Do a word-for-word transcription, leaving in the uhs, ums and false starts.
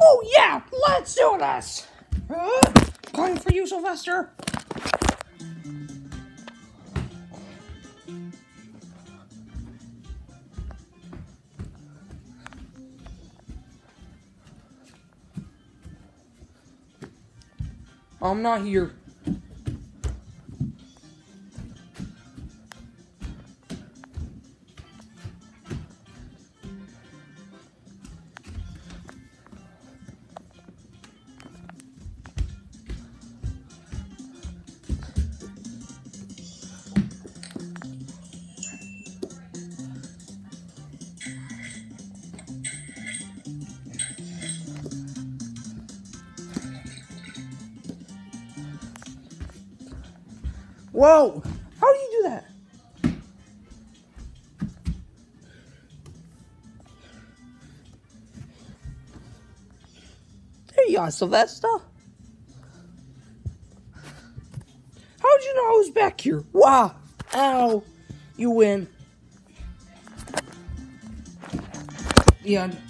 Oh yeah, let's do this. Uh, coming for you, Sylvester. I'm not here. Whoa! How do you do that? There you are, Sylvester. How'd you know I was back here? Wow! Ow! You win. The end.